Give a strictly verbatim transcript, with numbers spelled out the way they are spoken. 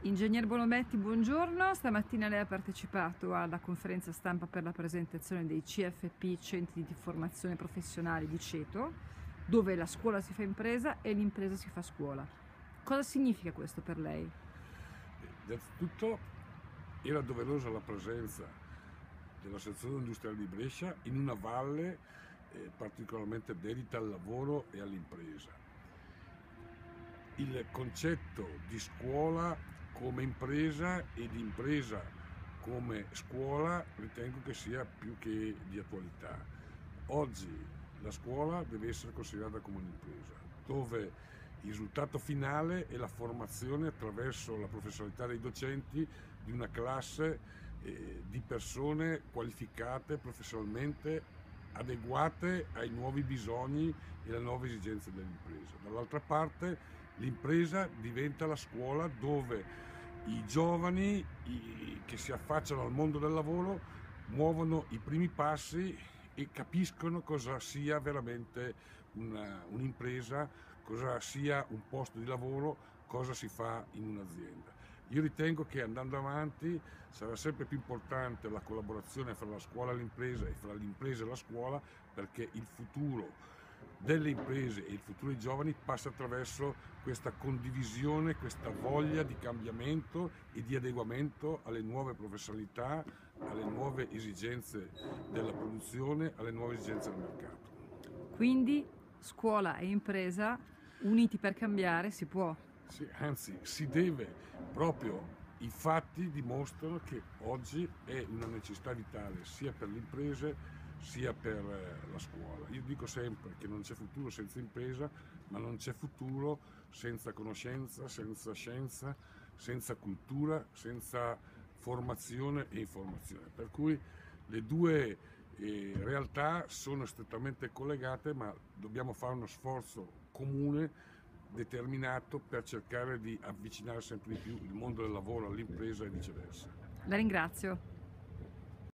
Ingegner Bolometti, buongiorno. Stamattina lei ha partecipato alla conferenza stampa per la presentazione dei C F P, Centri di Formazione Professionali di Ceto, dove la scuola si fa impresa e l'impresa si fa scuola. Cosa significa questo per lei? Innanzitutto era doverosa la presenza dell'Associazione Industriale di Brescia in una valle eh, particolarmente dedita al lavoro e all'impresa. Il concetto di scuola come impresa e di impresa come scuola ritengo che sia più che di attualità. Oggi la scuola deve essere considerata come un'impresa, dove il risultato finale è la formazione attraverso la professionalità dei docenti di una classe eh, di persone qualificate professionalmente, adeguate ai nuovi bisogni e alle nuove esigenze dell'impresa. Dall'altra parte l'impresa diventa la scuola dove i giovani i, che si affacciano al mondo del lavoro muovono i primi passi e capiscono cosa sia veramente una, un'impresa, cosa sia un posto di lavoro, cosa si fa in un'azienda. Io ritengo che andando avanti sarà sempre più importante la collaborazione fra la scuola e l'impresa e fra l'impresa e la scuola, perché il futuro delle imprese e il futuro dei giovani passa attraverso questa condivisione, questa voglia di cambiamento e di adeguamento alle nuove professionalità, alle nuove esigenze della produzione, alle nuove esigenze del mercato. Quindi scuola e impresa uniti per cambiare si può. Sì, anzi, si deve, proprio i fatti dimostrano che oggi è una necessità vitale sia per le imprese sia per la scuola. Io dico sempre che non c'è futuro senza impresa, ma non c'è futuro senza conoscenza, senza scienza, senza cultura, senza formazione e informazione. Per cui le due eh, realtà sono strettamente collegate, ma dobbiamo fare uno sforzo comune determinato per cercare di avvicinare sempre di più il mondo del lavoro all'impresa e viceversa. La ringrazio.